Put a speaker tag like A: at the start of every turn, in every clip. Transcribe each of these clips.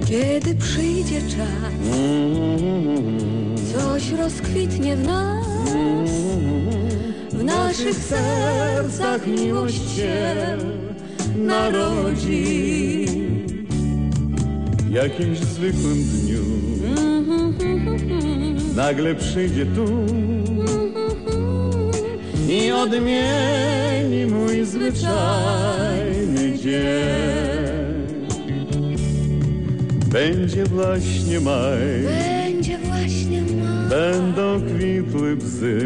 A: Kiedy przyjdzie czas, coś rozkwitnie w nas, w naszych sercach miłość się narodzi.
B: W jakimś zwykłym dniu nagle przyjdzie tu i odmieni mój zwyczajny dzień. Będzie właśnie maj,
A: będzie właśnie maj,
B: będą kwitły bzy,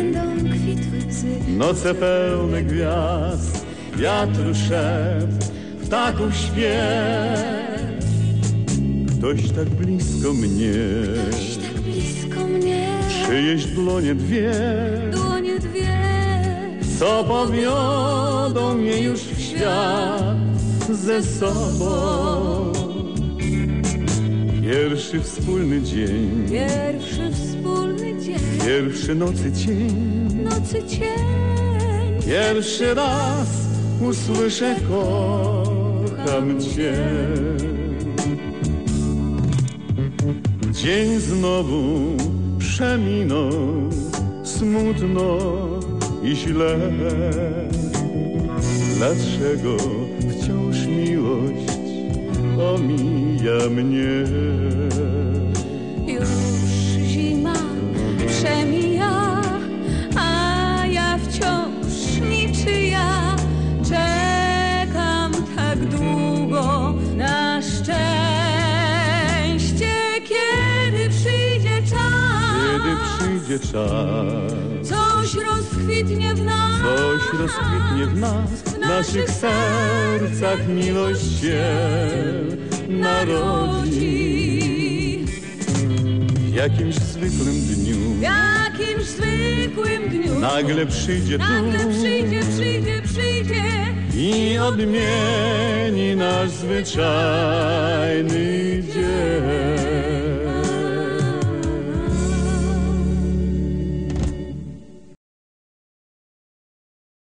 B: noce pełne gwiazd, wiatru szept, ptaków śpiew. Ktoś tak blisko mnie, przyjeść dłonie dwie, co powiodą mnie już w świat ze sobą. Pierwszy wspólny dzień, pierwszy nocy cień, pierwszy raz usłyszę kocham cię. Dzień znowu przeminął smutno i źle. Dlaczego wciąż miłość omija mnie?
A: Już zima przemija, a ja wciąż niczyja. Czekam tak długo na szczęście. Kiedy przyjdzie czas, coś rozkwitnie w nas,
B: w naszych sercach miłość się narodzi. W jakimś zwykłym dniu, nagle przyjdzie tu i odmieni nasz zwyczajny dzień.